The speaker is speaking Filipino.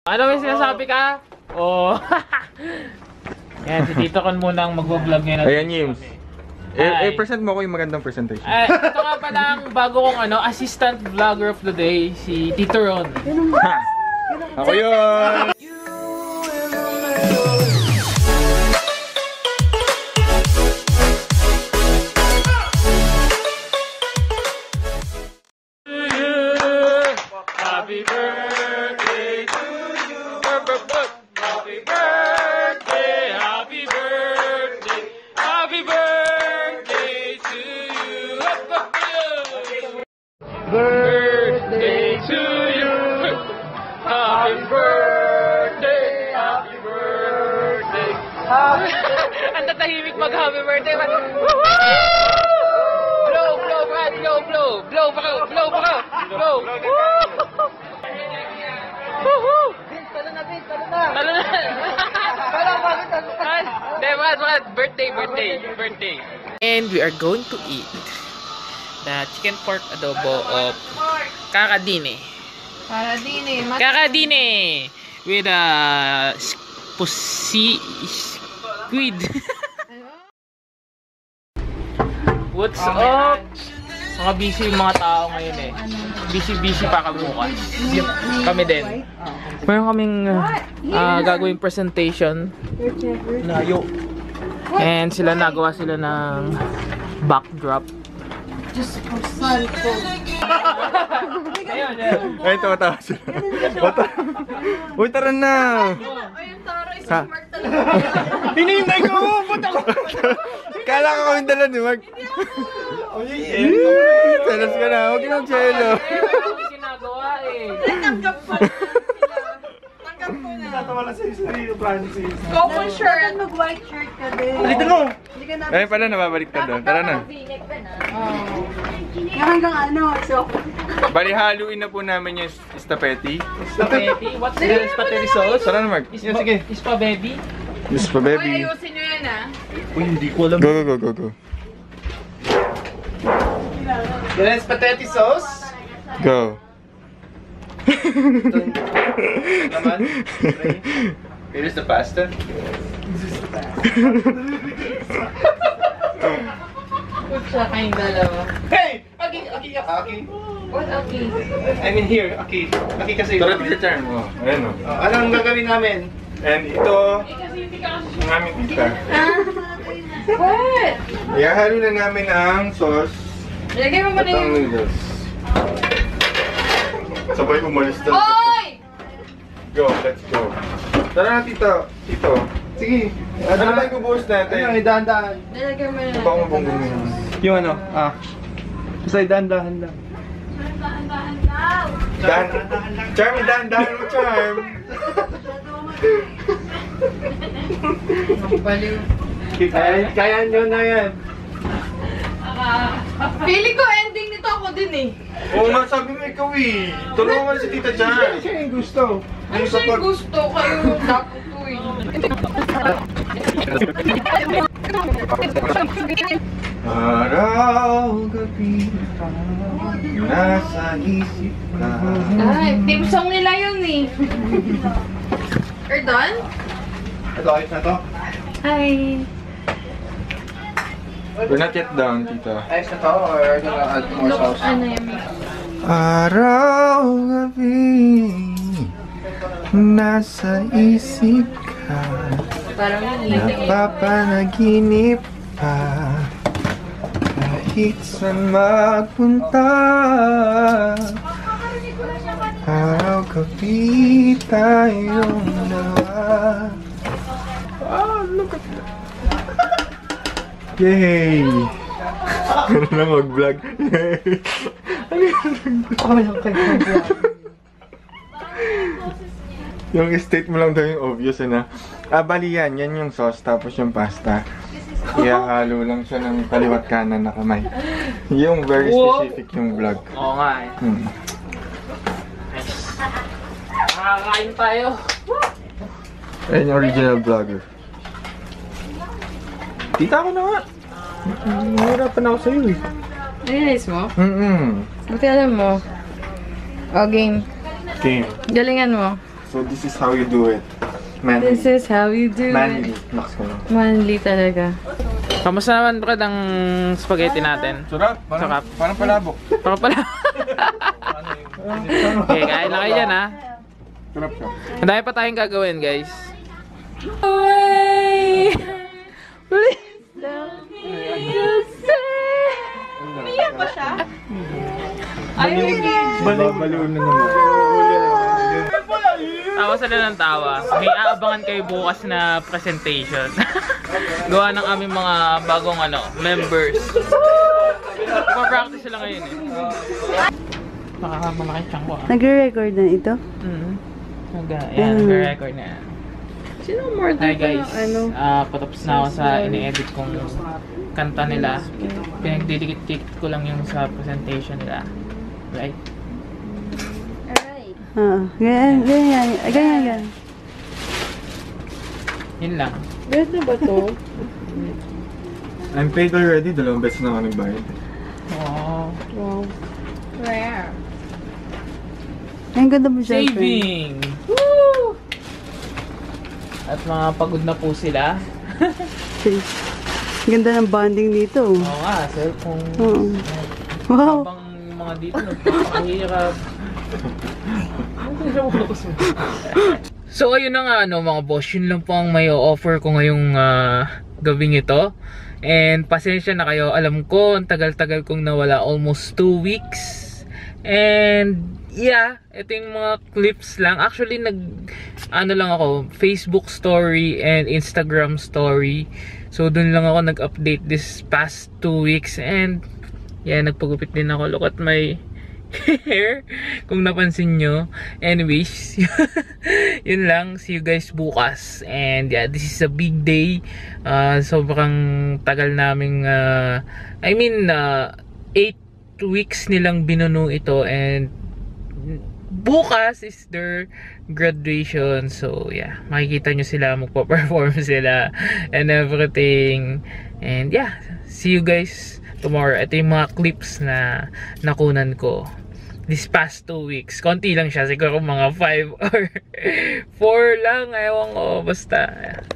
Ano may sinasabi ka? Oh. Yan, si Tito Con muna ang mag-vlog ngayon. Ayan, Yims. I-present mo ko yung magandang presentation. Ito nga pala ang bago kong assistant vlogger of the day, si Tito Ron. Ako yun! Happy birthday to you. Happy birthday, happy birthday, happy birthday to you. Birthday to you. Happy birthday, happy birthday. Ang tatahimik mag-happy birthday. Blow, blow, Brad, blow, blow. Blow pa ka, blow pa ka. Blow. Woohoo! Talo na. Brad. Birthday. And we are going to eat the chicken pork adobo of Kakadine. Kakadine! With a squid. What's up? Mga busy yung mga tao ngayon eh. Busy pa kabukas. Kami din. Mayroon kaming gagawing presentation. And nagawa sila ng backdrop. Just for sun po. Ay, tawa-tawa sila. Uy, tara na! Ayun, Tara, smart talaga. Hinihintay ko! Puta ko! Kala ko kami dala ni Mark. Selos ka na. Huwag yung chelo. Ano ginagawa eh? Tanggap ko na sila. Tanggap ko na. Tatawa lang sa'yo sa Rio Francis. Open shirt. Mag-white shirt ka din. Balitan mo! Hindi ka na. Ayun pala, nababalik ka doon. Tara na. Hanggang ano, so. Bali, haluin na po namin yung spaghetti. Spaghetti? What's the spaghetti sauce? Tara na, Mark. Sige. Ispa baby? Miss pa, baby. Ayusin nyo yan ah. Uy, hindi ko alam. Go. Yan ang spaghetti sauce. Go. Naman. Here's the pasta. Kutsa kayong dalawa. Hey! Aki. What okay? I mean here, Aki. Aki kasi. Tara, your turn. Oh, ayan o. Anong gagawin namin? And ito, ang aming tita. What? Ihahalo na namin ang sauce Lagay mo at muna ang yung... noodles. Sabay umalis na. Hoy! Go, let's go. Tara na, tito. Sige. Ano ba yung bubuhos natin? Ano, dahan-dahan. Nilagay mo na. Baka mabang gumawa. Yung ano, basta dahan-dahan lang. Charm, dahan mo, Charm. Baliw. Kaya nyo na yan. Feeling ko ending nito ako din eh. Oo nga, sabi mo ikaw eh. Tulungan mo na si Tita Charm. Siya yung gusto. Ano siya yung gusto? Kayo yung dapat eh. Araw, gabi, nasa isip ka. Ay, team song nila yun eh. You're done? Ito, ayos na to. Hi. We're not yet done, tita. Ayos na to, or gonna add more sauce? Ano yun? Araw, gabi, nasa isip ka. Parang yun. Napapanaginip pa. Kahit saan magpunta, araw, gabi, tayong dalawa. Look at that. Yay! Gano'n na mag-vlog. Yay! Yung state mo lang daw yung obvious, na. Bali yan yung sauce, tapos yung pasta. Ihahalo lang siya ng kaliwat kanan na kamay. Yung very specific yung vlog. Oo nga eh. Nakakain tayo. Ayun yung original vlogger. Tita ko na nga. Nahirapan ako sa'yo eh. Realize mo? Mm-mm. Buti alam mo. O, game. Game. Galingan mo. So this is how you do it. Manly. This is how you do Manly. it. Max ko lang. Manly talaga. Kamusta naman Brad ang spaghetti natin? Sarap. Sarap. Parang palabok. Para pala. Okay, kain lang kayo dyan ha. Sarap siya. Ang dami pa tayong gagawin guys. Away! Iyan ba siya? Babaliw na naman. Tawa sila ng tawa. May aabangan kayo bukas na presentation. Gawa ng aming mga bagong members. Pa-practice sila ngayon eh. Baka malaki siyang ko ah. Nagre-record na ito? Yan, nag-record na yan. Sino more Hi guys, ano? patapos na ako sa ini-edit kong kanta nila. Pinagdidikit-dikit ko lang yung sa presentation nila. Right? Ganyan. Yun lang. Best na ba to? I'm paid already. 2 beses na ako nagbayad. Oh, Wow. Rare. Ang ganda mo siya. saving! Woo! At mga pagod na po sila. Ganda ng bonding dito. Oo nga, cellphone. Oo. Wow. Habang yung mga dito, nagpapahirap. So ayun na nga mga boss, yun lang po ang may offer ko ngayong gabing ito. And pasensya na kayo, alam ko ang tagal-tagal kong nawala, almost 2 weeks. And yeah, ito yung mga clips lang. Actually lang ako, Facebook story and Instagram story. So dun lang ako nag-update this past 2 weeks. And yeah, nagpagupit din ako. Look at my hair, kung napansin nyo. Anyways, yun lang. See you guys bukas. And yeah, this is a big day. Sobrang tagal naming 8 weeks nilang binuno ito. And bukas is their graduation. So yeah, makikita nyo sila, magpa-perform sila and everything. And yeah, see you guys tomorrow. Ito yung mga clips na nakunan ko this past 2 weeks. Konti lang siya, siguro mga 5 or 4 lang, ewan ko, basta